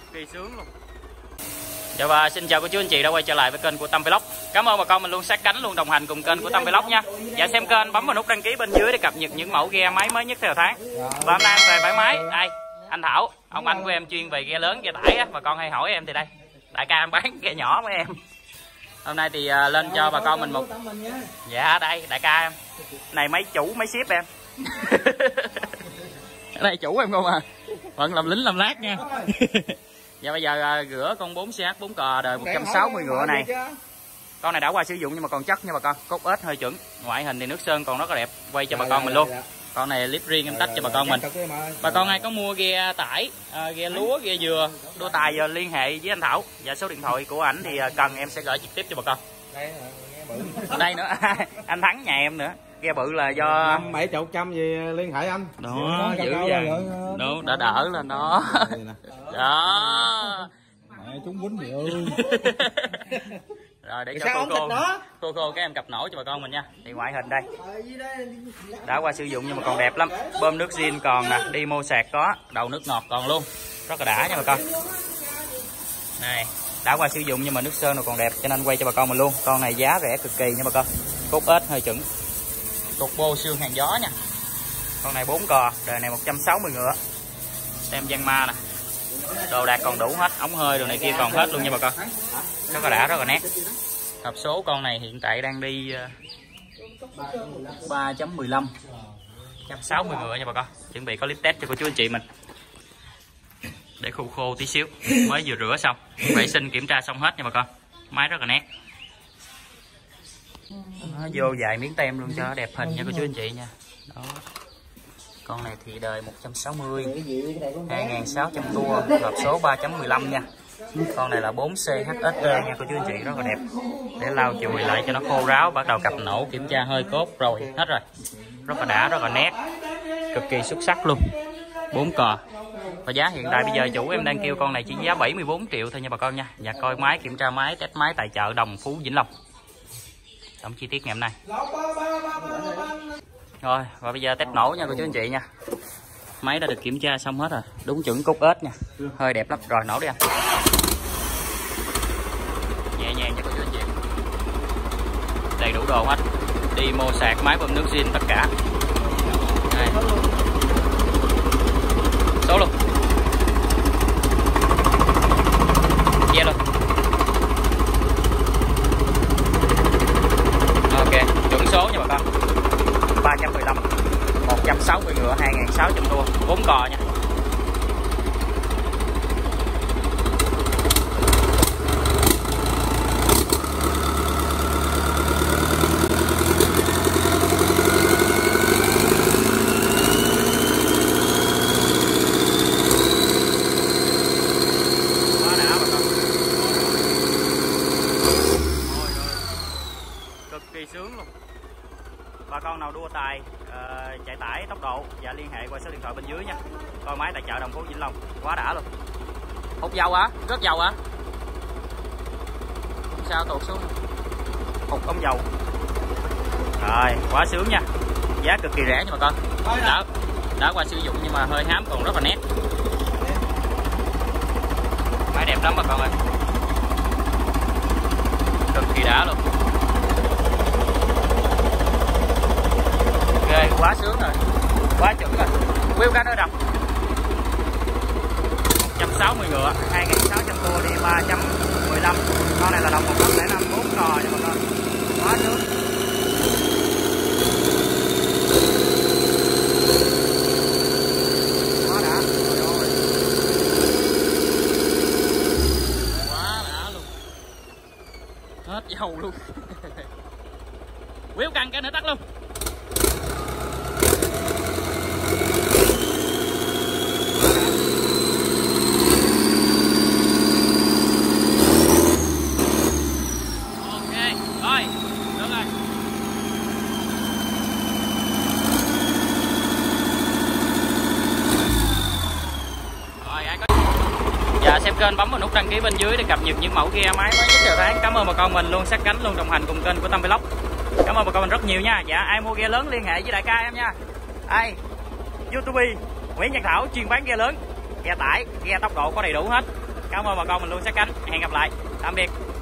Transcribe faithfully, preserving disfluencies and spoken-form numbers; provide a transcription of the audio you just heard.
kỳ sướng luôn. Dạ và xin chào cô chú anh chị đã quay trở lại với kênh của Tâm Vlog. Cảm ơn bà con mình luôn sát cánh luôn đồng hành cùng kênh của Tâm Vlog nha. Dạ xem kênh bấm vào nút đăng ký bên dưới để cập nhật những mẫu ghe máy mới nhất theo tháng. Và hôm nay về bãi máy đây anh Thảo, ông anh của em chuyên về ghe lớn ghe tải á, bà con hay hỏi em thì đây đại ca em bán ghe nhỏ với em. Hôm nay thì uh, lên cho bà con mình một dạ đây đại ca em này mấy chủ mấy ship em. Ở đây chủ em không à, vẫn làm lính làm lát nha. Dạ bây giờ uh, rửa con bốn xê hát bốn cò đời một trăm sáu mươi ngựa này. Con này đã qua sử dụng nhưng mà còn chất nha bà con, cốt ếch hơi chuẩn, ngoại hình thì nước sơn còn rất là đẹp, quay cho bà con mình luôn. Con này clip riêng em tách cho bà con mình. Bà con ai có mua ghe tải, uh, ghe lúa, ghe dừa, đua tài giờ liên hệ với anh Thảo. Và số điện thoại của ảnh thì uh, cần em sẽ gửi trực tiếp cho bà con. Đây nữa, anh Thắng nhà em nữa. Ghe bự là do bảy chục trăm gì liên hệ anh. Đó, dữ vậy. Đó, đã đỡ lên đó. Đó. Mẹ chúng quýnh gì ơi. Rồi để cho cô cô cô cô các em cặp nổi cho bà con mình nha. Thì ngoại hình đây đã qua sử dụng nhưng mà còn đẹp lắm, bơm nước zin còn nè, đi mô sạc có, đầu nước ngọt còn luôn, rất là đã nha bà con. Này đã qua sử dụng nhưng mà nước sơn nó còn đẹp cho nên quay cho bà con mình luôn. Con này giá rẻ cực kỳ nha bà con, cốt ếch hơi chuẩn, cục bô xương hàng gió nha. Con này bốn cò đời này một trăm sáu mươi ngựa, tem gian ma nè, đồ đạc còn đủ hết, ống hơi đồ này kia còn hết luôn nha bà con, rất là đã, rất là nét. Hộp số con này hiện tại đang đi ba chấm mười lăm, một trăm sáu mươi ngựa nha bà con. Chuẩn bị có clip test cho cô chú anh chị mình để khô khô tí xíu, mới vừa rửa xong, vệ sinh kiểm tra xong hết nha bà con. Máy rất là nét, nó vô vài miếng tem luôn cho đẹp hình nha cô chú anh chị nha. Đó. Con này thì đời một trăm sáu mươi, hai nghìn sáu trăm tua, hộp số ba chấm mười lăm nha. Con này là bốn xê hát ét e nha cô chú anh chị, rất là đẹp. Để lau chùi lại cho nó khô ráo, bắt đầu cặp nổ, kiểm tra hơi cốt rồi, hết rồi. Rất là đã, rất là nét, cực kỳ xuất sắc luôn. bốn cò. Và giá hiện tại bây giờ chủ em đang kêu con này chỉ giá bảy mươi bốn triệu thôi nha bà con nha. Và coi máy, kiểm tra máy, test máy tại chợ Đồng Phú, Vĩnh Long. Tổng chi tiết ngày hôm nay. Rồi, và bây giờ test nổ nha cô chú anh chị nha. Máy đã được kiểm tra xong hết rồi, đúng chuẩn cốt ếch nha, hơi đẹp lắm. Rồi nổ đi anh. Nhẹ nhàng cho cô chú anh chị, đầy đủ đồ hết, đi mô sạc, máy bơm nước zin tất cả. Đây. Số luôn, yeah luôn. Ok, chuẩn số nha bà con, ba trăm mười lăm, một trăm sáu mươi ngựa, hai nghìn sáu trăm tua, bốn cò nha. Quá đã bà con. Ôi ơi, cực kỳ sướng luôn. Bà con nào đua tài, uh, chạy tải tốc độ và liên hệ qua số điện thoại bên dưới nha. Coi máy tại chợ Đồng Phú, Vĩnh Long, quá đã luôn. Hút dầu hả? Rớt dầu hả? Không sao, tuột xuống. Hút ống dầu. Rồi, quá sướng nha. Giá cực kỳ rẻ nha bà con. Đã, đã qua sử dụng nhưng mà hơi hám còn rất là nét. Máy đẹp lắm bà con ơi. Cực kỳ đã luôn. Ghê, quá sướng rồi, quá chuẩn rồi. Wheel canh ở đâu? một trăm sáu mươi ngựa, hai nghìn sáu trăm tua, đi ba chấm mười lăm. Con này là đồng một không năm, bốn cò nha bà con. Quá sướng. Quá đã. Rồi. Quá đã luôn. Hết dầu luôn. Wheel canh cái nữa tắt luôn. Và xem kênh bấm vào nút đăng ký bên dưới để cập nhật những mẫu ghe máy mới nhất theo tháng. Cảm ơn bà con mình luôn sát cánh luôn đồng hành cùng kênh của Tâm Vlog. Cảm ơn bà con mình rất nhiều nha. Dạ ai mua ghe lớn liên hệ với đại ca em nha. Đây YouTube Nguyễn Nhật Thảo chuyên bán ghe lớn, ghe tải, ghe tốc độ có đầy đủ hết. Cảm ơn bà con mình luôn sát cánh. Hẹn gặp lại. Tạm biệt.